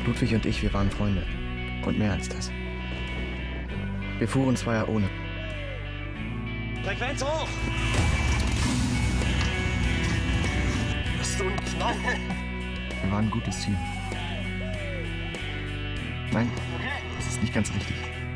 Ludwig und ich, wir waren Freunde. Und mehr als das. Wir fuhren Zweier ohne. Frequenz hoch! Bist du ein Knall? Wir waren ein gutes Team. Nein, das ist nicht ganz richtig.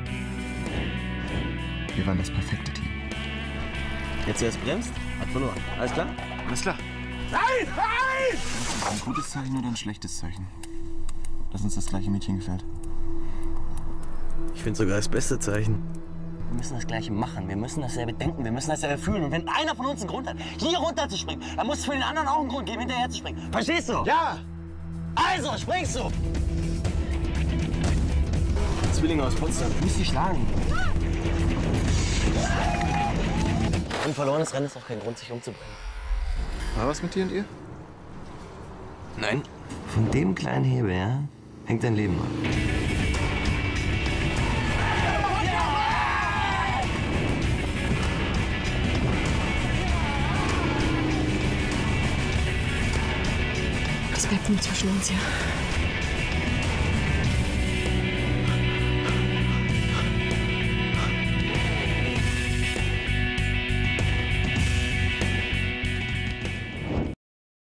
Wir waren das perfekte Team. Jetzt erst bremst, hat verloren. Alles klar? Alles klar. Nein! Nein! Ein gutes Zeichen oder ein schlechtes Zeichen? Dass uns das gleiche Mädchen gefällt. Ich finde sogar das beste Zeichen. Wir müssen das Gleiche machen, wir müssen dasselbe denken, wir müssen dasselbe fühlen. Und wenn einer von uns einen Grund hat, hier runterzuspringen, dann muss es für den anderen auch einen Grund geben, hinterher zu springen. Verstehst du? Ja! Also, springst du! Zwillinge aus Potsdam. Du musst sie schlagen. Ein verlorenes Rennen ist auch kein Grund, sich umzubringen. War was mit dir und ihr? Nein. Von dem kleinen Hebel, ja, hängt dein Leben ab. Das bleibt nur zwischen uns, ja.